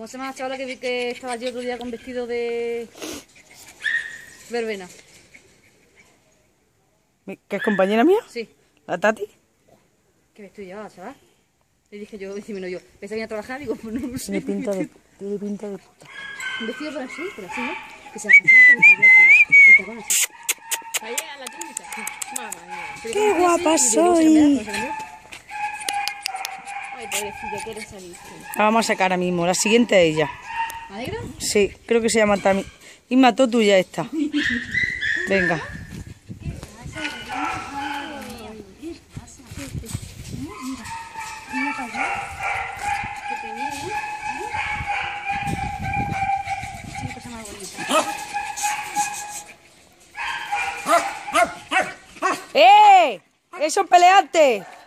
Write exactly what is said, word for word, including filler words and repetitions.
¿Cómo se llama la chavala que vi que estaba allí otro día con vestido de verbena? ¿Que es compañera mía? Sí. ¿La Tati? ¿Qué vestido llevaba, chaval? Le dije yo, decime no yo. Pensé que venía a trabajar, digo, pues no lo sé. Tiene pinta de, tiene pinta de puta. Un vestido por así, por así, ¿no? Que se arrancaba con el vestido y estaban así. Ahí a la túnica. Mamá mía. Pero ¡Qué como guapa así, y luego se soy! cambiaba, se cambiaba. Ay, pobrecilla, ¿quieres salir? La vamos a sacar ahora mismo. La siguiente es ella. ¿La negra? Sí, creo que se llama Tami. Y mató tuya esta. Venga. ¡Eh! ¡Eso, peleante!